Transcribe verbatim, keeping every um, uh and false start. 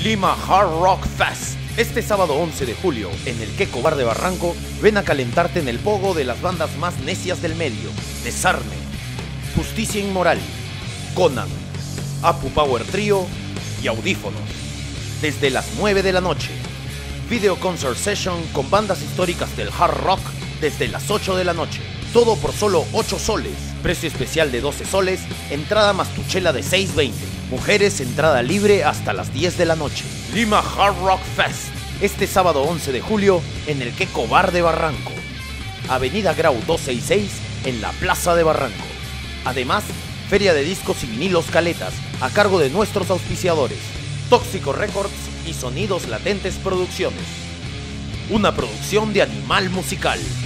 Lima Hard Rock Fest. Este sábado once de julio, en el Qué Cobarde Barranco, ven a calentarte en el pogo de las bandas más necias del medio: Desarme, Justicia Inmoral, Conan, Apu Power Trio y Audífonos. Desde las nueve de la noche. Video Concert Session con bandas históricas del hard rock desde las ocho de la noche. Todo por solo ocho soles. Precio especial de doce soles. Entrada más tu chela de seis veinte. Mujeres, entrada libre hasta las diez de la noche. Lima Hard Rock Fest. Este sábado once de julio en el Qué Cobarde Barranco. Avenida Grau doscientos sesenta y seis en la Plaza de Barranco. Además, feria de discos y vinilos Caletas a cargo de nuestros auspiciadores: Tóxico Records y Sonidos Latentes Producciones. Una producción de Animal Musical.